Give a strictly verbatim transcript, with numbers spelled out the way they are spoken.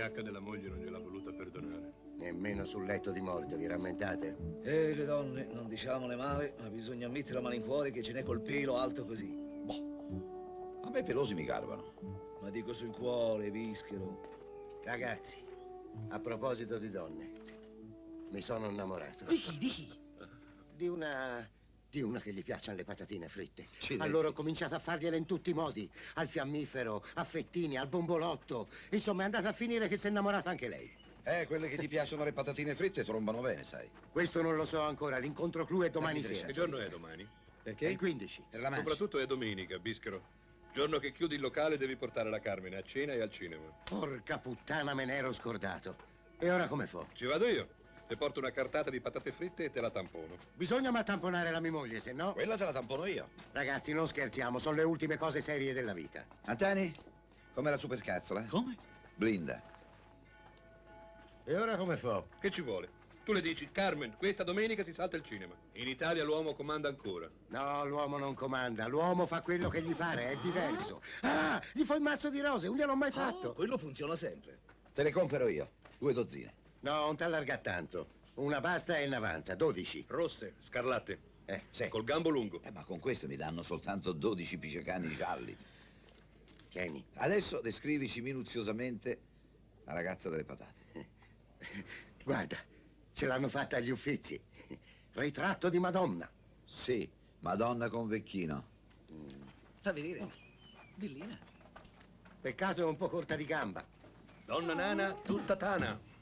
vigliacca della moglie non gliel'ha voluta perdonare. Nemmeno sul letto di morte, vi rammentate? E le donne, non diciamole male, ma bisogna ammettere a malincuore che ce n'è col pelo alto così. Boh, a me pelosi mi garbano. Ma dico sul cuore, vischero. Ragazzi, a proposito di donne, mi sono innamorato. Di chi, di chi? Di una... di una che gli piacciono le patatine fritte. Ci Allora ho cominciato a fargliele in tutti i modi. Al fiammifero, a fettini, al bombolotto. Insomma, è andata a finire che si è innamorata anche lei. Eh, quelle che ti piacciono le patatine fritte trombano bene, sai. Questo non lo so ancora. L'incontro clou è domani sera. Che giorno è domani? Perché? È il quindici. Per la mancia. Soprattutto è domenica, Bischero. Giorno che chiudi il locale devi portare la Carmine a cena e al cinema. Porca puttana, me ne ero scordato. E ora come fo? Ci vado io. Ti porto una cartata di patate fritte e te la tampono. Bisogna ma tamponare la mia moglie, se no... Quella te la tampono io. Ragazzi, non scherziamo, sono le ultime cose serie della vita. Antani, com'è la supercazzola? Come? Blinda. E ora come fo? Che ci vuole? Tu le dici, Carmen, questa domenica si salta il cinema. In Italia l'uomo comanda ancora. No, l'uomo non comanda, l'uomo fa quello che gli pare, è diverso. Ah, gli fai il mazzo di rose, non gliel'ho mai fatto. Oh, quello funziona sempre. Te le compro io, due dozzine. No, non t'allarga tanto. Una basta e ne avanza, dodici. Rosse, scarlatte, Eh, Sì. col gambo lungo. Eh, ma con questo mi danno soltanto dodici picciacani gialli. Kenny. Adesso descrivici minuziosamente la ragazza delle patate. Guarda, ce l'hanno fatta agli Uffizi. Ritratto di Madonna. Sì, Madonna con vecchino. Fa vedere. Bellina. Peccato è un po' corta di gamba. Donna nana, tutta tana.